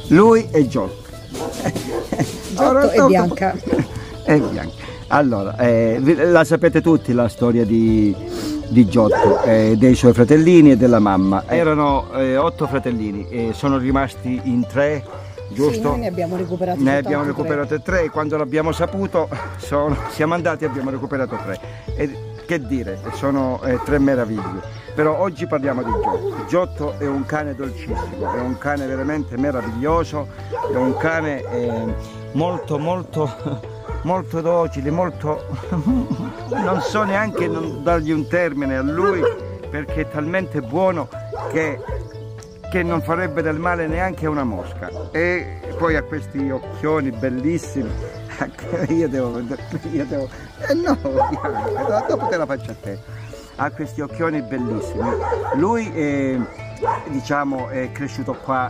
Lui è Giotto. Giotto e Bianca. È Bianca. Allora, la sapete tutti la storia di Giotto, dei suoi fratellini e della mamma. Erano 8 fratellini e sono rimasti in 3, giusto? Sì, noi ne abbiamo recuperati Ne abbiamo recuperato 3 e quando l'abbiamo saputo siamo andati e abbiamo recuperato 3. E che dire, sono 3 meraviglie. Però oggi parliamo di Giotto. Giotto è un cane dolcissimo, è un cane veramente meraviglioso, è un cane molto docile, molto non so neanche dargli un termine a lui, perché è talmente buono che non farebbe del male neanche a una mosca. E poi ha questi occhioni bellissimi. Io devo no, dopo te la faccio a te. Ha questi occhioni bellissimi. Lui diciamo è cresciuto qua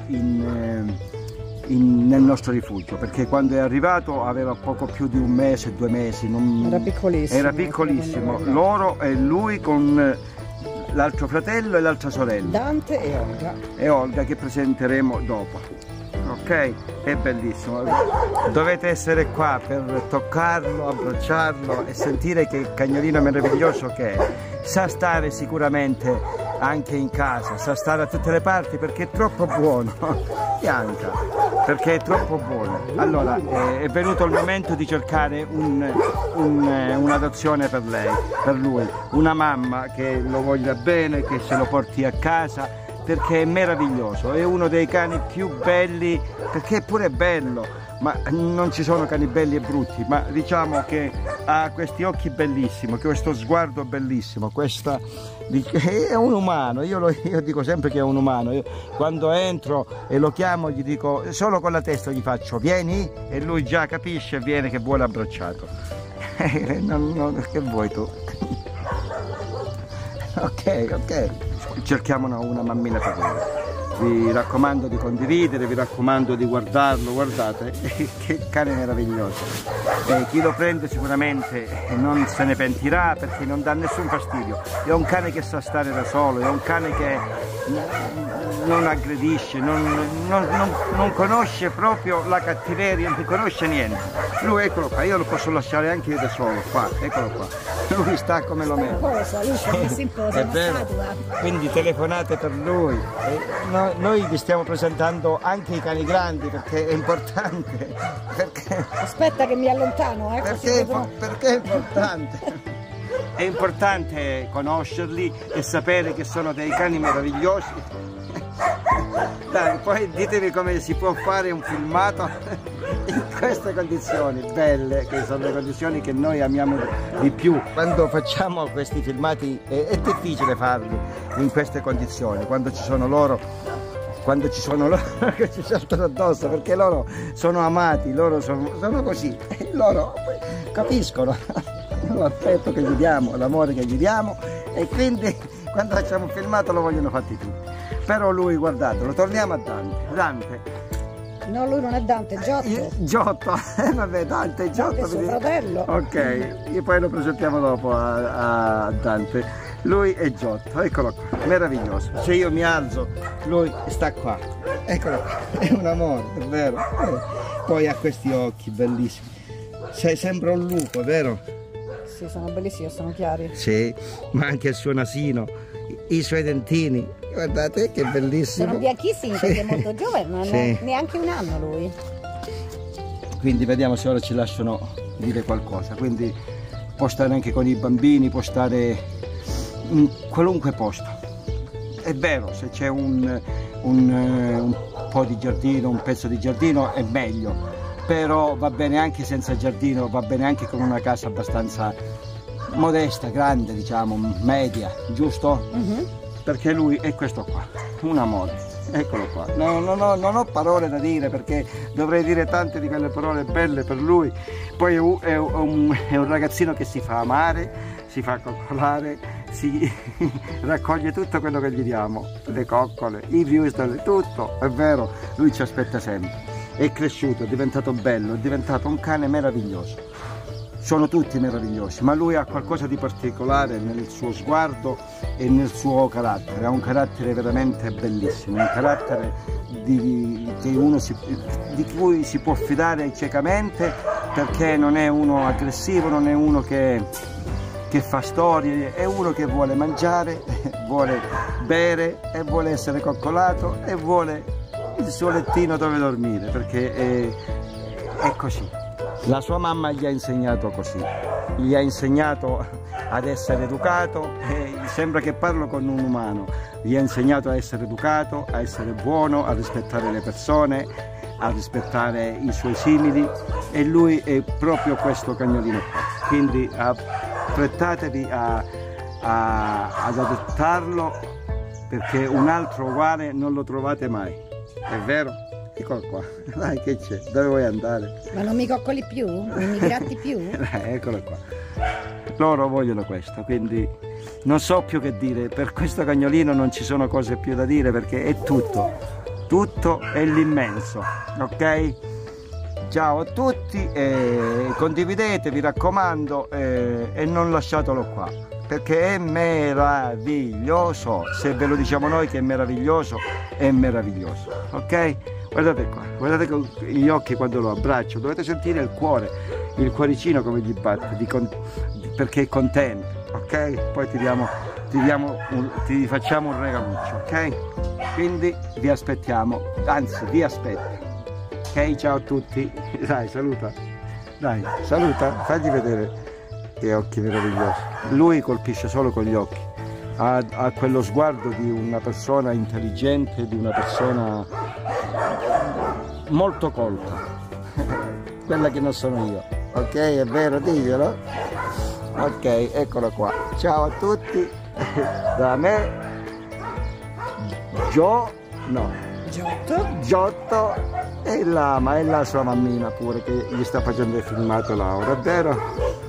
nel nostro rifugio, perché quando è arrivato aveva poco più di 1 mese, 2 mesi, era piccolissimo. Loro e lui con l'altro fratello e l'altra sorella, Dante e Olga, che presenteremo dopo. Ok? È bellissimo, dovete essere qua per toccarlo, abbracciarlo e sentire che cagnolino meraviglioso che è. Sa stare sicuramente anche in casa, sa stare a tutte le parti perché è troppo buono. Bianca, perché è troppo buono. Allora è venuto il momento di cercare un'adozione per lui, una mamma che lo voglia bene, che se lo porti a casa, perché è meraviglioso, è uno dei cani più belli, perché è pure bello, ma non ci sono cani belli e brutti, ma diciamo che ha questi occhi bellissimi, questo sguardo bellissimo, è un umano. Io dico sempre che è un umano. Io, quando entro e lo chiamo, gli dico, solo con la testa gli faccio vieni, e lui già capisce e viene che vuole abbracciato. Che vuoi tu? Ok, cerchiamo una mammina per lui. Vi raccomando di condividere, vi raccomando di guardarlo, guardate che cane meraviglioso. Chi lo prende sicuramente non se ne pentirà, perché non dà nessun fastidio. È un cane che sa stare da solo, è un cane che non aggredisce, non conosce proprio la cattiveria, non conosce niente. Lui, eccolo qua, io lo posso lasciare anche io da solo, qua, eccolo qua. Lui sta come lo metto. È vero. Quindi telefonate per lui. Noi vi stiamo presentando anche i cani grandi, perché è importante. Aspetta che mi allontano, perché è importante. È importante conoscerli e sapere che sono dei cani meravigliosi. Dai, poi ditemi come si può fare un filmato in queste condizioni belle, che sono le condizioni che noi amiamo di più. Quando facciamo questi filmati è difficile farli in queste condizioni, quando ci sono loro che ci saltano addosso, perché loro sono amati, loro sono così, loro capiscono l'affetto che gli diamo, l'amore che gli diamo, e quindi quando facciamo un filmato lo vogliono fatti tutti. Però lui, guardatelo, torniamo a Dante. No, lui non è Dante, è Giotto. Giotto, vabbè, Dante è Giotto. Dante è suo fratello. Ok, e poi lo presentiamo dopo a Dante. Lui è Giotto, eccolo qua, meraviglioso. Se io mi alzo, lui sta qua. Eccolo qua, è un amore, è vero. Poi ha questi occhi bellissimi. Sembra un lupo, è vero? Sì, sono bellissimi, sono chiari. Sì, ma anche il suo nasino, i suoi dentini, guardate che bellissimo. Sono bianchissimi, perché è molto giovane, non è neanche 1 anno lui. Quindi vediamo se ora ci lasciano dire qualcosa. Quindi può stare anche con i bambini, può stare in qualunque posto. È vero, se c'è un po' di giardino, un pezzo di giardino è meglio, però va bene anche senza giardino, va bene anche con una casa abbastanza modesta, grande, diciamo, media, giusto? Perché lui è questo qua, un amore, eccolo qua. Non ho parole da dire, perché dovrei dire tante di quelle parole belle per lui. Poi è un ragazzino che si fa amare, si fa coccolare, si raccoglie tutto quello che gli diamo, le coccole, i wurstel, tutto, è vero, lui ci aspetta sempre. È cresciuto, è diventato bello, è diventato un cane meraviglioso. sono tutti meravigliosi, ma lui ha qualcosa di particolare nel suo sguardo e nel suo carattere, ha un carattere veramente bellissimo, un carattere di cui si può fidare ciecamente, perché non è uno aggressivo, non è uno che fa storie, è uno che vuole mangiare, vuole bere e vuole essere coccolato e vuole il suo lettino dove dormire, perché è così. La sua mamma gli ha insegnato così, gli ha insegnato ad essere educato, e sembra che parlo con un umano, gli ha insegnato a essere educato, a essere buono, a rispettare le persone, a rispettare i suoi simili, e lui è proprio questo cagnolino qua. Quindi affrettatevi ad adottarlo, perché un altro uguale non lo trovate mai, è vero? Eccolo qua, dai, che c'è? Dove vuoi andare? Ma non mi coccoli più? Non mi gratti più? Eccolo qua. Loro vogliono questo, quindi non so più che dire. Per questo cagnolino non ci sono cose più da dire, perché è tutto è l'immenso, ok? Ciao a tutti, condividete, vi raccomando, e non lasciatelo qua, perché è meraviglioso. Se ve lo diciamo noi che è meraviglioso, ok? Guardate qua, guardate con gli occhi quando lo abbraccio, dovete sentire il cuore, il cuoricino come gli batte, perché è contento, ok? Poi ti facciamo un regaluccio, ok? Quindi vi aspettiamo, anzi vi aspetto, ok? Ciao a tutti, dai, saluta, fagli vedere che occhi meravigliosi. Lui colpisce solo con gli occhi, ha quello sguardo di una persona intelligente, di una persona molto colta, quella che non sono io, ok? È vero, diglielo, ok? Eccolo qua, ciao a tutti, da me Giotto e Lama, e la sua mammina pure, che gli sta facendo il filmato Laura, è vero?